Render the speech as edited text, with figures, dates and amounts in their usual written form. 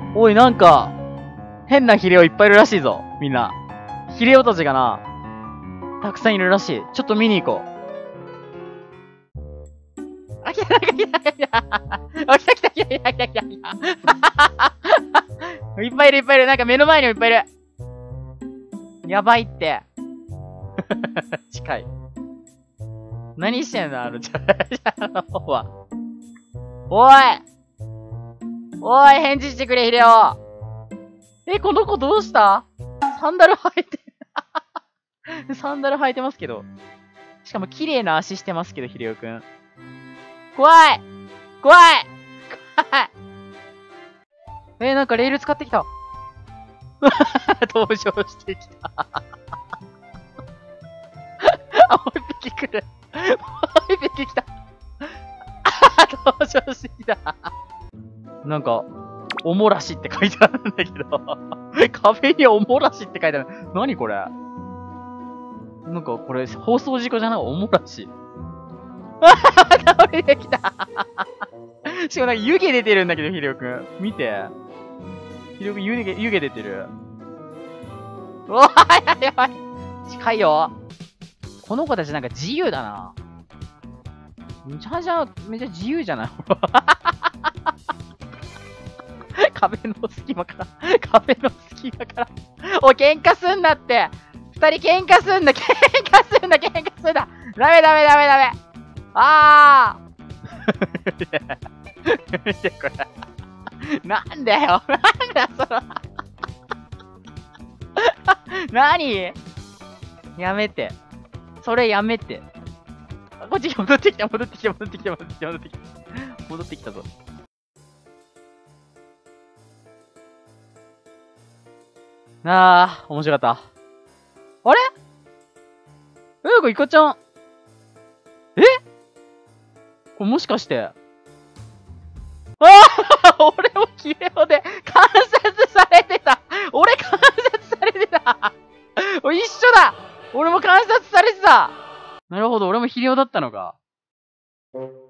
おい、なんか、変なヒレオいっぱいいるらしいぞ。みんな。ヒレオたちがな、たくさんいるらしい。ちょっと見に行こう。あ、来た、来た、来た。あ、来た、来た、来た、来た、来た、来た。いっぱいいる、いっぱいいる。なんか目の前にもいっぱいいる。やばいって。近い。何してんのあの、の方は。おいおい、返事してくれ、ヒレオ。この子どうしたサンダル履いてサンダル履いてますけど。しかも綺麗な足してますけど、ヒレオくん。怖い怖い怖いなんかレール使ってきた。登場してきた。あ、もう一匹来る。もう一匹来た。登場してきた。なんか、おもらしって書いてあるんだけど。壁におもらしって書いてある。何これなんかこれ、放送事故じゃないおもらし。倒れてきた。しかもなんか湯気出てるんだけど、ヒレオくん。見て。ヒレオくん湯気出てる。うわーやばい。近いよ。この子たちなんか自由だな。めちゃ自由じゃない壁の隙間から。おい、喧嘩すんなって。二人喧嘩すんな。ダメ。あー見てこれ。なんだよ。何やめて。それやめて。こっち戻ってきたぞ。あー、面白かった。あれイカちゃん。これもしかして。ああ俺もキレオで観察されてた一緒だ俺も観察されてたなるほど、俺もヒレオだったのか。